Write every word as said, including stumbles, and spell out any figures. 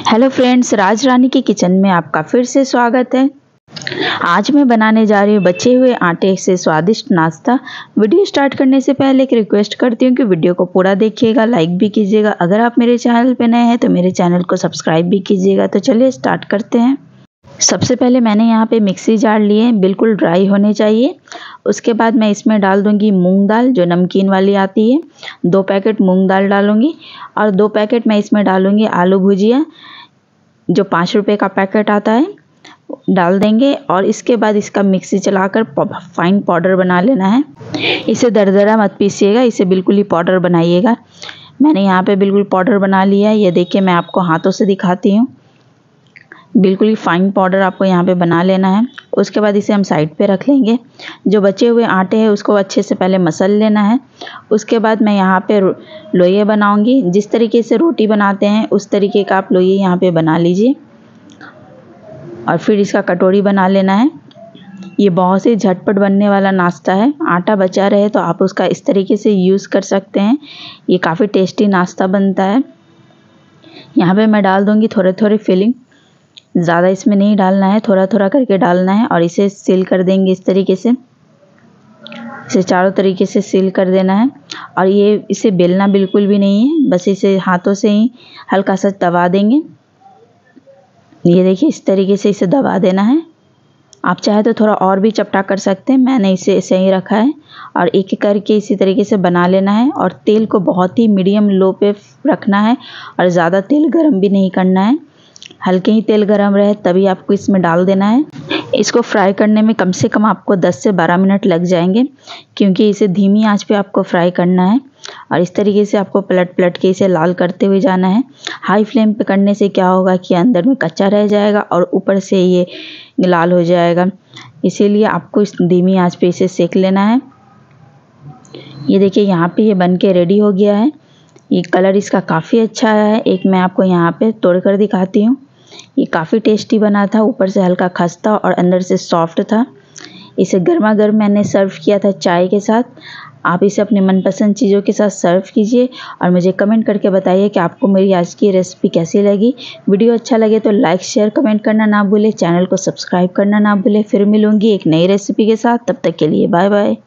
Hello friends, राज रानी की kitchen में आपका फिर से स्वागत है। आज मैं बनाने जा रही हूँ बचे हुए आटे से स्वादिष्ट नाश्ता। वीडियो स्टार्ट करने से पहले एक रिक्वेस्ट करती हूँ कि वीडियो को पूरा देखिएगा, लाइक भी कीजिएगा। अगर आप मेरे चैनल पे नए हैं तो मेरे चैनल को सब्सक्राइब भी कीजिएगा। तो चलिए स्टार्ट करते हैं। सबसे पहले मैंने यहाँ पे मिक्सी जार लिए, बिल्कुल ड्राई होने चाहिए। उसके बाद मैं इसमें डाल दूँगी मूंग दाल, जो नमकीन वाली आती है। दो पैकेट मूंग दाल डालूँगी और दो पैकेट मैं इसमें डालूँगी आलू भुजिया, जो पाँच रुपये का पैकेट आता है, डाल देंगे। और इसके बाद इसका मिक्सी चलाकर फाइन पाउडर बना लेना है। इसे दरदरा मत पीसिएगा, इसे बिल्कुल ही पाउडर बनाइएगा। मैंने यहाँ पे बिल्कुल पाउडर बना लिया है। ये देखिए, मैं आपको हाथों से दिखाती हूँ। बिल्कुल ही फाइन पाउडर आपको यहाँ पे बना लेना है। उसके बाद इसे हम साइड पे रख लेंगे। जो बचे हुए आटे हैं उसको अच्छे से पहले मसल लेना है। उसके बाद मैं यहाँ पे लोई बनाऊंगी। जिस तरीके से रोटी बनाते हैं उस तरीके का आप लोई यहाँ पे बना लीजिए और फिर इसका कटोरी बना लेना है। ये बहुत ही झटपट बनने वाला नाश्ता है। आटा बचा रहे तो आप उसका इस तरीके से यूज़ कर सकते हैं। ये काफ़ी टेस्टी नाश्ता बनता है। यहाँ पे मैं डाल दूँगी थोड़े थोड़े फिलिंग, ज़्यादा इसमें नहीं डालना है, थोड़ा थोड़ा करके डालना है। और इसे सील कर देंगे इस तरीके से। इसे चारों तरीके से सील कर देना है। और ये इसे बेलना बिल्कुल भी नहीं है, बस इसे हाथों से ही हल्का सा दबा देंगे। ये देखिए, इस तरीके से इसे दबा देना है। आप चाहे तो थोड़ा और भी चपटा कर सकते हैं, मैंने इसे ऐसे ही रखा है। और एक एक करके इसी तरीके से बना लेना है। और तेल को बहुत ही मीडियम लो पे रखना है और ज़्यादा तेल गरम भी नहीं करना है। हल्के ही तेल गरम रहे तभी आपको इसमें डाल देना है। इसको फ्राई करने में कम से कम आपको दस से बारह मिनट लग जाएंगे, क्योंकि इसे धीमी आंच पे आपको फ्राई करना है। और इस तरीके से आपको पलट पलट के इसे लाल करते हुए जाना है। हाई फ्लेम पे करने से क्या होगा कि अंदर में कच्चा रह जाएगा और ऊपर से ये लाल हो जाएगा। इसीलिए आपको इस धीमी आंच पे इसे सेक लेना है। ये देखिए, यहाँ पे ये बन के रेडी हो गया है। ये कलर इसका काफ़ी अच्छा आया है। एक मैं आपको यहाँ पे तोड़ कर दिखाती हूँ। ये काफ़ी टेस्टी बना था, ऊपर से हल्का खस्ता और अंदर से सॉफ्ट था। इसे गर्मा गर्म मैंने सर्व किया था चाय के साथ। आप इसे अपने मनपसंद चीज़ों के साथ सर्व कीजिए और मुझे कमेंट करके बताइए कि आपको मेरी आज की रेसिपी कैसी लगी। वीडियो अच्छा लगे तो लाइक शेयर कमेंट करना ना भूलें, चैनल को सब्सक्राइब करना ना भूलें। फिर मिलूँगी एक नई रेसिपी के साथ, तब तक के लिए बाय बाय।